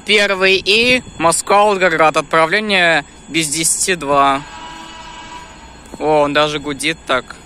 1 и Москва-Волгоград. Отправление без 10:02. О, он даже гудит так.